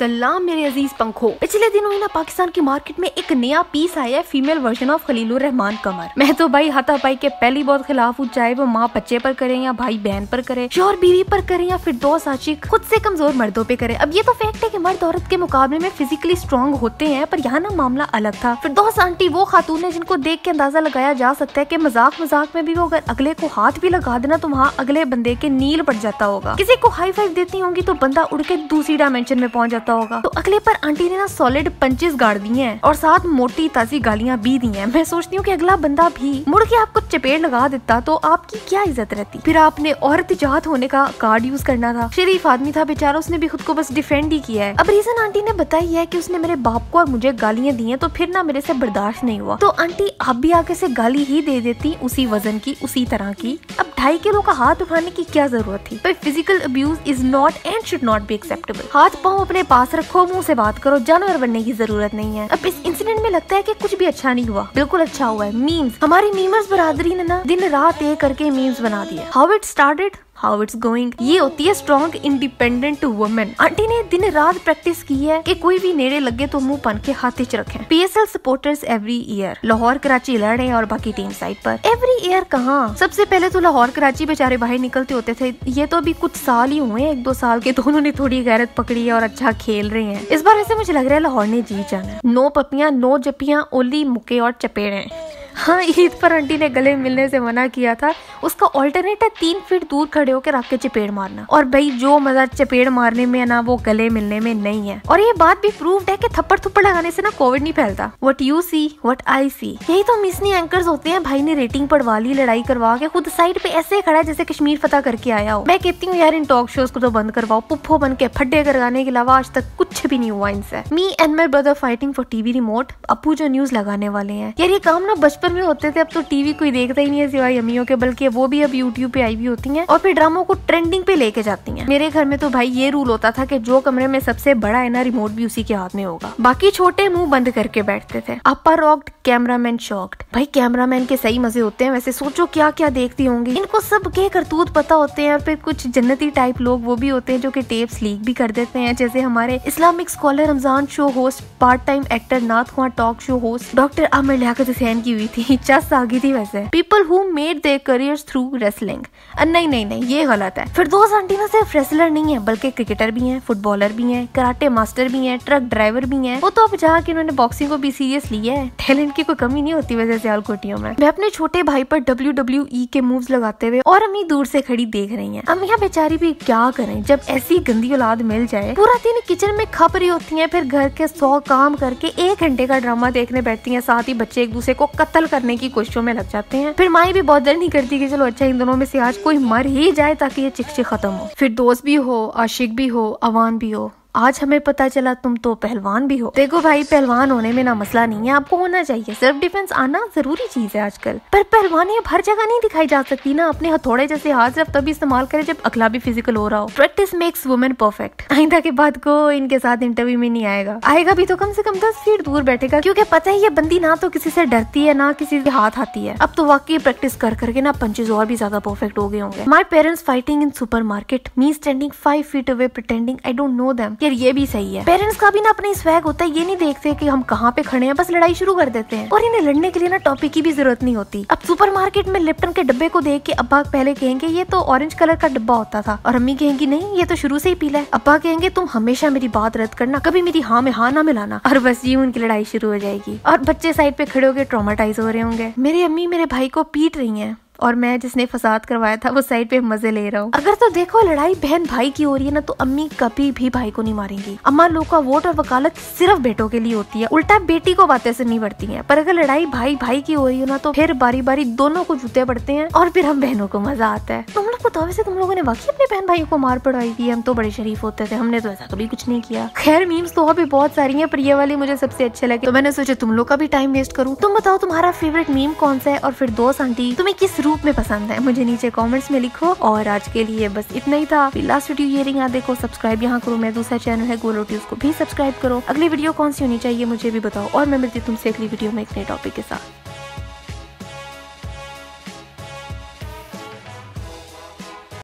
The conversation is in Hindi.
सलाम मेरे अजीज पंखो। पिछले दिनों ही ना पाकिस्तान की मार्केट में एक नया पीस आया है, female version of Khalilur Rehman Qamar. मैं तो भाई हाथापाई के पहली बहुत खिलाफ हूँ, चाहे वो माँ बच्चे पर करे या भाई बहन पर करे, शौहर बीवी पर करे या फिर दोस्त आशिक खुद से कमजोर मर्दों पे करे। अब ये तो फैक्ट है कि मर्द औरत के मुकाबले में फिजिकली स्ट्रॉन्ग होते हैं, पर यहाँ ना मामला अलग था। फिर दोस्त आंटी वो खातून है जिनको देख के अंदाजा लगाया जा सकता है कि मजाक मजाक में भी वो अगर अगले को हाथ भी लगा देना तो वहाँ अगले बंदे के नील पड़ जाता होगा। किसी को हाई फाइव देती होंगी तो बंदा उड़ के दूसरी डायमेंशन में पहुंच जाता होगा। तो अगले पर आंटी ने ना सॉलिड पंचेस गाड़ दिए हैं और साथ मोटी ताजी गालियां भी दी हैं। मैं सोचती हूँ कि अगला बंदा भी मुड़ के आपको चपेट लगा देता तो आपकी क्या इज्जत रहती। फिर आपने औरत जात होने का कार्ड यूज करना था। शरीफ आदमी था बेचारा, उसने भी खुद को बस डिफेंड ही किया है। अब रीजन आंटी ने बताई है कि उसने मेरे बाप को और मुझे गालियां दी हैं, तो फिर ना मेरे से बर्दाश्त नहीं हुआ। तो आंटी आप भी आगे से गाली ही दे देती, उसी वजन की उसी तरह की। अब 2.5 किलो का हाथ उठाने की क्या जरूरत थी। पर physical abuse is not and should not be acceptable. हाथ पाँव अपने पास रखो, मुंह से बात करो, जानवर बनने की जरूरत नहीं है। अब इस इंसिडेंट में लगता है कि कुछ भी अच्छा नहीं हुआ, बिल्कुल अच्छा हुआ है। मीम्स, हमारी मीमर्स बरादरी ने ना दिन रात एक करके मीम्स बना दिए। How it started, how it's going. ये होती है स्ट्रॉन्ग इंडिपेंडेंट वुमेन। आंटी ने दिन रात प्रैक्टिस की है कि कोई भी नेड़े लगे तो मुंह पन के हाथ हिच रखें। PSL supporters every year Lahore Karachi लड़े और बाकी टीम साइड पर। एवरी ईयर कहाँ, सबसे पहले तो लाहौर कराची बेचारे बाहर निकलते होते थे। ये तो अभी कुछ साल ही हुए, 1-2 साल के, तो उन्होंने थोड़ी गैरत पकड़ी है और अच्छा खेल रहे हैं। इस बार ऐसे मुझे लग रहा है लाहौर ने जीत जाना है। नो पपियां, नो जपियां, ओली मुक्के और चपेड़े। हाँ, ईद पर आंटी ने गले मिलने से मना किया था। उसका ऑल्टरनेट है 3 फीट दूर खड़े होकर रख के चपेड़ मारना। और भाई जो मजा चपेड़ मारने में है ना, वो गले मिलने में नहीं है। और ये बात भी प्रूव्ड है कि थप्पड़ थप्पड़ लगाने से ना कोविड नहीं फैलता। What you see what I see. यही तो मिसनी एंकर्स होते हैं। भाई ने रेटिंग पढ़वा ली, लड़ाई करवा के खुद साइड पे ऐसे खड़ा है जैसे कश्मीर फतह करके आया हो। मैं कहती हूँ यार इन टॉक शोज को तो बंद करवाओ। पुप्पो बन के फड्डे करवाने के अलावा आज तक कुछ भी नहीं हुआ इनसे। Me and my brother fighting for TV remote. अपू जो न्यूज लगाने वाले हैं यार, ये काम ना बचपन में होते थे। अब तो टीवी कोई देखता ही नहीं है सिवाय अम्मियों के, बल्कि वो भी अब यूट्यूब पे आई भी होती हैं और फिर ड्रामों को ट्रेंडिंग पे लेके जाती हैं। मेरे घर में तो भाई ये रूल होता था कि जो कमरे में सबसे बड़ा है ना, रिमोट भी उसी के हाथ में होगा। बाकी छोटे मुंह बंद करके बैठते थे। Upper rocked, cameraman shocked. भाई कैमरामैन के सही मजे होते हैं। वैसे सोचो क्या क्या देखती होंगी। इनको सब के करतूत पता होते हैं। और फिर कुछ जन्नती टाइप लोग वो भी होते हैं जो कि टेप्स लीक भी कर देते हैं, जैसे हमारे Islamic scholar Ramzan show host, part time actor नाथ ख्वां talk show host doctor Aamir Liaquat Hussain की हुई थी। चस आ गई थी वैसे। People who made their careers through wrestling. नहीं, ये गलत है। फिर दोस्त आंटी ना सिर्फ रेसलर नहीं है, बल्कि क्रिकेटर भी हैं, फुटबॉलर भी हैं, कराटे मास्टर भी हैं, ट्रक ड्राइवर भी हैं। वो तो अब जहाँ की उन्होंने बॉक्सिंग को भी सीरियस लिया है। टैलेंट की कोई कमी नहीं होती वैसे सियालकोटियों में। मैं अपने छोटे भाई पर WWE के मूव्स लगाते हुए और अम्मी दूर से खड़ी देख रही हैं। अम्मियां बेचारी भी क्या करें जब ऐसी गंदी औलाद मिल जाए। पूरा दिन किचन में खप रही होती हैं, फिर घर के 100 काम करके 1 घंटे का ड्रामा देखने बैठती हैं। साथ ही बच्चे एक दूसरे को कत्ल करने की कोशिशों में लग जाते हैं। फिर माई भी बहुत डर नहीं करती कि चलो अच्छा इन दोनों में से आज कोई मर ही जाए ताकि ये चिक खत्म हो। फिर दोस्त भी हो, आशिक भी हो, अवान भी हो। आज हमें पता चला तुम तो पहलवान भी हो। देखो भाई, पहलवान होने में ना मसला नहीं है, आपको होना चाहिए। सेल्फ डिफेंस आना जरूरी चीज है आजकल। पर पहलवानी अब हर जगह नहीं दिखाई जा सकती ना। अपने हथौड़े जैसे हाथ सिर्फ तभी इस्तेमाल करें जब अगला भी फिजिकल हो रहा हो। Practice makes women perfect. आइंदा के बाद को इनके साथ इंटरव्यू में नहीं आएगा भी तो कम से कम 10 फीट दूर बैठेगा, क्योंकि पता है ये बंदी ना तो किसी से डरती है ना किसी के हाथ आती है। अब तो वाकई प्रैक्टिस कर करके ना पंचेस और भी ज्यादा परफेक्ट हो गए होंगे। My parents fighting in supermarket, me standing 5 feet away pretending I don't know them. यार ये भी सही है। पेरेंट्स का भी ना अपना स्वैग होता है। ये नहीं देखते कि हम कहाँ पे खड़े हैं, बस लड़ाई शुरू कर देते हैं। और इन्हें लड़ने के लिए ना टॉपिक की भी जरूरत नहीं होती। अब सुपरमार्केट में लिप्टन के डब्बे को देख के अब्बा पहले कहेंगे ये तो ऑरेंज कलर का डब्बा होता था, और अम्मी कहेंगी नहीं ये तो शुरू से ही पीला है। अब्बा कहेंगे तुम हमेशा मेरी बात रद्द करना, कभी मेरी हाँ में हाँ ना मिलाना। और बस ये उनकी लड़ाई शुरू हो जाएगी और बच्चे साइड पे खड़े होकर ट्रॉमेटाइज हो रहे होंगे। मेरी अम्मी मेरे भाई को पीट रही है और मैं जिसने फसाद करवाया था वो साइड पे मजे ले रहा हूँ। अगर तो देखो लड़ाई बहन भाई की हो रही है ना, तो अम्मी कभी भी भाई को नहीं मारेंगी। अम्मा लोग का वोट और वकालत सिर्फ बेटों के लिए होती है, उल्टा बेटी को बातें सुननी पड़ती हैं। पर अगर लड़ाई भाई भाई की हो रही हो ना, तो फिर बारी बारी दोनों को जूते पड़ते हैं और फिर हम बहनों को मजा आता है। तुम लोग बताओ वैसे तुम लोगों ने वाकई अपने बहन भाई को मार पड़वाई थी? हम तो बड़े शरीफ होते थे, हमने तो ऐसा कभी कुछ नहीं किया। खैर मीम्स तो अभी बहुत सारी है, पर ये वाली मुझे सबसे अच्छे लगे तो मैंने सोचा तुम लोग का भी टाइम वेस्ट करूँ। तुम बताओ तुम्हारा फेवरेट मीम कौन सा है, और फिर दोस्त आंटी तुम्हें किस रूप में पसंद है, मुझे नीचे कमेंट्स में लिखो। और आज के लिए बस इतना ही था। लास्ट वीडियो ये रही, यहाँ देखो, सब्सक्राइब यहाँ करो। मेरा दूसरा चैनल है गोल रोटी, उसको भी सब्सक्राइब करो। अगली वीडियो कौन सी होनी चाहिए मुझे भी बताओ, और मैं मिलती तुमसे अगली वीडियो में एक नए टॉपिक के साथ।